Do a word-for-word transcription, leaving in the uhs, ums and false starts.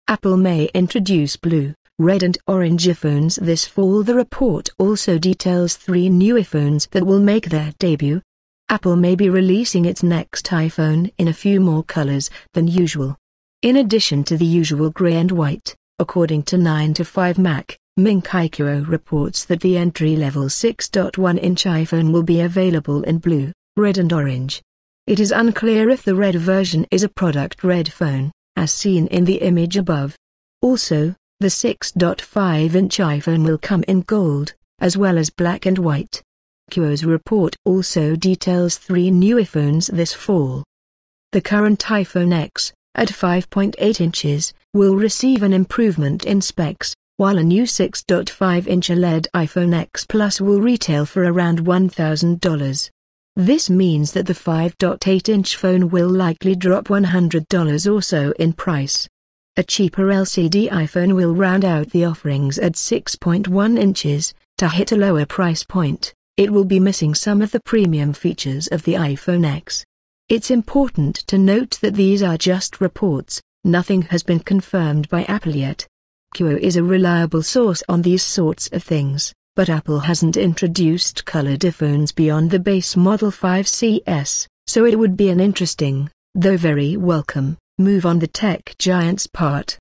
Apple may introduce blue, red and orange iPhones this fall. The report also details three new iPhones that will make their debut. Apple may be releasing its next iPhone in a few more colors than usual. In addition to the usual gray and white, according to nine to five Mac, Minkykuo reports that the entry-level six point one inch iPhone will be available in blue, red and orange. It is unclear if the red version is a product red phone, as seen in the image above. Also, the six point five inch iPhone will come in gold, as well as black and white. Kuo's report also details three new iPhones this fall. The current iPhone X, at five point eight inches, will receive an improvement in specs, while a new six point five inch O L E D iPhone X Plus will retail for around one thousand dollars. This means that the five point eight inch phone will likely drop one hundred dollars or so in price. A cheaper L C D iPhone will round out the offerings at six point one inches. To hit a lower price point, it will be missing some of the premium features of the iPhone X. It's important to note that these are just reports, nothing has been confirmed by Apple yet. Kuo is a reliable source on these sorts of things, but Apple hasn't introduced colored iPhones beyond the base model five C S, so it would be an interesting, though very welcome, move on the tech giant's part.